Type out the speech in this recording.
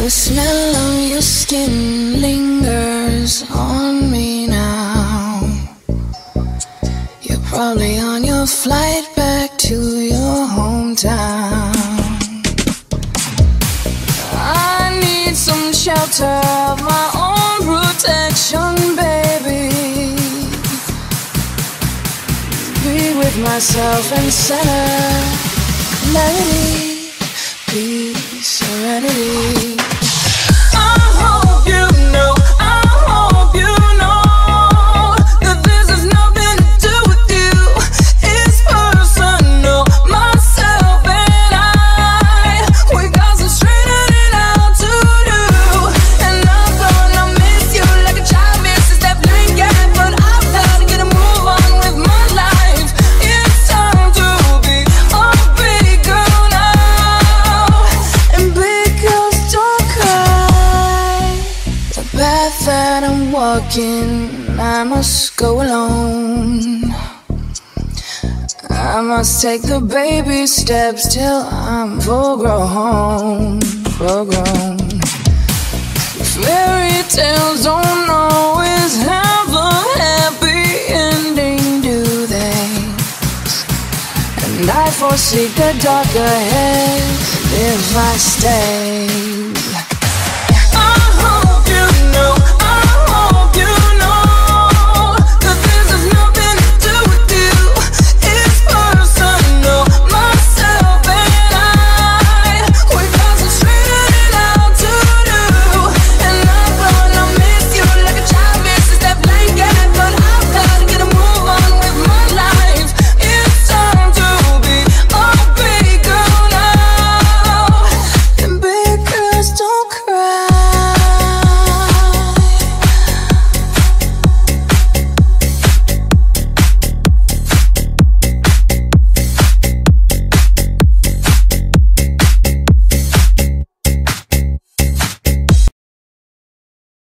The smell of your skin lingers on me now. You're probably on your flight back to your hometown. I need some shelter of my own protection, baby. Be with myself and center, clarity, peace, serenity. That I'm walking, I must go alone. I must take the baby steps till I'm full grown. Fairy tales don't always have a happy ending, do they? And I foresee the dark ahead if I stay.